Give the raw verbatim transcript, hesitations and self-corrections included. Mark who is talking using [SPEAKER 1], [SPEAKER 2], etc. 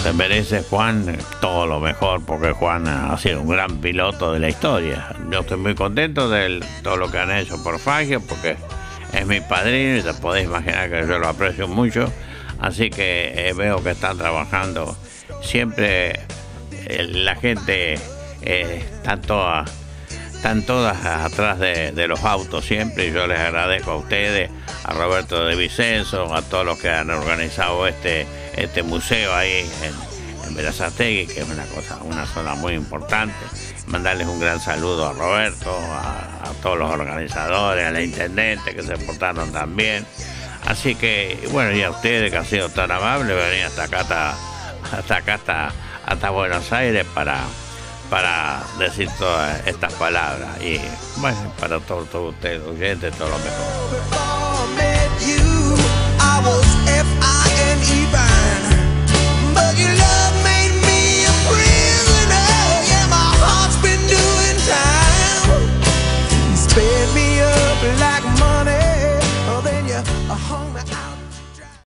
[SPEAKER 1] se merece Juan todo lo mejor, porque Juan ha sido un gran piloto de la historia. Yo estoy muy contento de todo lo que han hecho por Fangio, porque es mi padrino y te podéis imaginar que yo lo aprecio mucho. Así que eh, veo que están trabajando siempre, eh, la gente eh, está toda, están todas atrás de, de los autos siempre, y yo les agradezco a ustedes, a Roberto de Vicenzo, a todos los que han organizado este, este museo ahí en, en Berazategui, que es una cosa, una zona muy importante. Mandarles un gran saludo a Roberto, a, a todos los organizadores, a la intendente que se portaron tan bien. Así que, bueno, y a ustedes que han sido tan amables, venir hasta acá, hasta, hasta acá, hasta, hasta Buenos Aires para, para decir todas estas palabras. Y bueno, para todos, todos ustedes, oyentes, todo lo mejor.